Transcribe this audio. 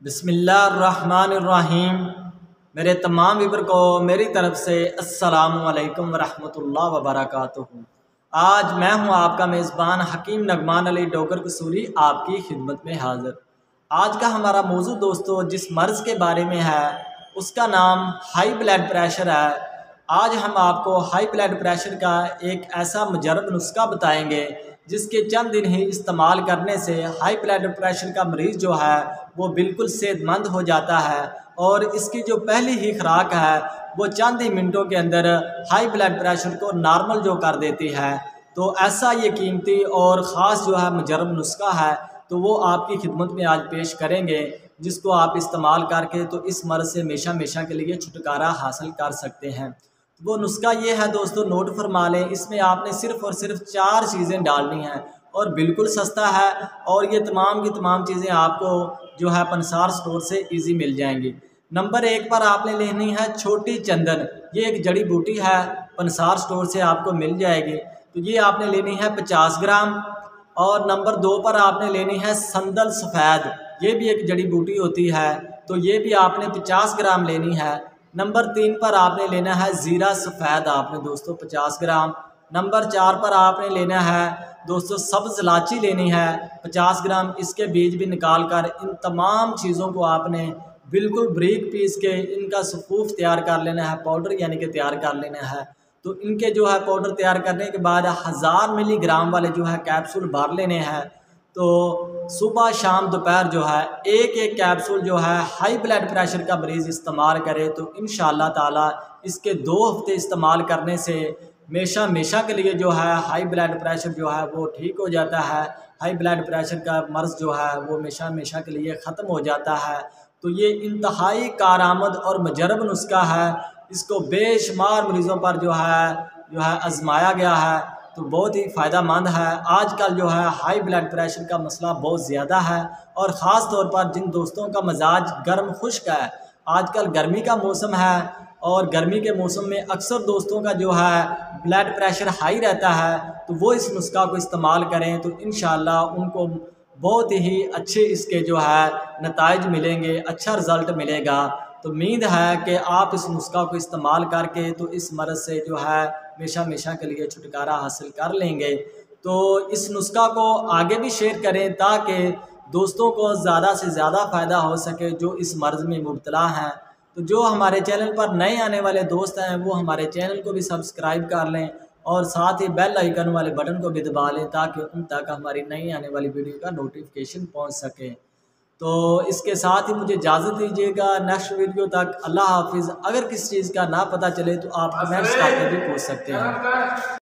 बिस्मिल्लाहिर्रहमानिर्रहीम। मेरे तमाम व्यूअर को मेरी तरफ से अस्सलामु अलैकुम वरहमतुल्लाह वबरकातुहू। आज मैं हूं आपका मेज़बान हकीम नगमान अली डोगर कसूरी आपकी खिदमत में हाज़िर। आज का हमारा मौजू दोस्तों जिस मर्ज़ के बारे में है उसका नाम हाई ब्लड प्रेशर है। आज हम आपको हाई ब्लड प्रेशर का एक ऐसा मुजरब नुस्खा बताएंगे जिसके चंद दिन ही इस्तेमाल करने से हाई ब्लड प्रेशर का मरीज़ जो है वो बिल्कुल सेहतमंद हो जाता है और इसकी जो पहली ही खुराक है वो चंद ही मिनटों के अंदर हाई ब्लड प्रेशर को नॉर्मल जो कर देती है। तो ऐसा ये कीमती और ख़ास जो है मुजरब नुस्खा है तो वो आपकी खिदमत में आज पेश करेंगे, जिसको आप इस्तेमाल करके तो इस मर्ज़ से हमेशा के लिए छुटकारा हासिल कर सकते हैं। वो नुस्खा ये है दोस्तों, नोट फरमा लें। इसमें आपने सिर्फ़ और सिर्फ 4 चीज़ें डालनी हैं और बिल्कुल सस्ता है और ये तमाम की तमाम चीज़ें आपको जो है पंसार स्टोर से इजी मिल जाएंगी। नंबर 1 पर आपने लेनी है छोटी चंदन। ये एक जड़ी बूटी है, पंसार स्टोर से आपको मिल जाएगी। तो ये आपने लेनी है 50 ग्राम। और नंबर 2 पर आपने लेनी है संदल सफ़ेद। ये भी एक जड़ी बूटी होती है, तो ये भी आपने 50 ग्राम लेनी है। नंबर 3 पर आपने लेना है ज़ीरा सफ़ेद, आपने दोस्तों 50 ग्राम। नंबर 4 पर आपने लेना है दोस्तों सब्ज़ इलायची लेनी है 50 ग्राम। इसके बीज भी निकाल कर इन तमाम चीज़ों को आपने बिल्कुल बारीक पीस के इनका सफ़ूफ तैयार कर लेना है, पाउडर यानी कि तैयार कर लेना है। तो इनके जो है पाउडर तैयार करने के बाद 1000 मिलीग्राम वाले जो है कैप्सूल भर लेने हैं। तो सुबह शाम दोपहर जो है एक एक कैप्सूल जो है हाई ब्लड प्रेशर का मरीज़ इस्तेमाल करे तो इंशाअल्लाह ताला इसके 2 हफ्ते इस्तेमाल करने से हमेशा के लिए जो है हाई ब्लड प्रेशर जो है वो ठीक हो जाता है। हाई ब्लड प्रेशर का मर्ज़ जो है वो हमेशा के लिए ख़त्म हो जाता है। तो ये इंतहाई कारआमद और मुजरब नुस्खा है। इसको बेशुमार मरीज़ों पर जो है आजमाया गया है, तो बहुत ही फ़ायदेमंद है। आजकल जो है हाई ब्लड प्रेशर का मसला बहुत ज़्यादा है और ख़ास तौर पर जिन दोस्तों का मिजाज गर्म खुश्क है, आजकल गर्मी का मौसम है और गर्मी के मौसम में अक्सर दोस्तों का जो है ब्लड प्रेशर हाई रहता है, तो वो इस नुस्खा को इस्तेमाल करें तो इंशाअल्लाह उनको बहुत ही अच्छे इसके जो है नताइज मिलेंगे, अच्छा रिज़ल्ट मिलेगा। तो उम्मीद है कि आप इस नुस्खा को इस्तेमाल करके तो इस मर्ज़ से जो है हमेशा के लिए छुटकारा हासिल कर लेंगे। तो इस नुस्खा को आगे भी शेयर करें ताकि दोस्तों को ज़्यादा से ज़्यादा फ़ायदा हो सके जो इस मर्ज़ में मुब्तला हैं। तो जो हमारे चैनल पर नए आने वाले दोस्त हैं वो हमारे चैनल को भी सब्सक्राइब कर लें और साथ ही बेल आइकन वाले बटन को भी दबा लें ताकि उन तक हमारी नई आने वाली वीडियो का नोटिफिकेशन पहुंच सके। तो इसके साथ ही मुझे इजाज़त दीजिएगा, नेक्स्ट वीडियो तक अल्लाह हाफिज़। अगर किसी चीज़ का ना पता चले तो आप कमेंट्स करके भी पूछ सकते हैं।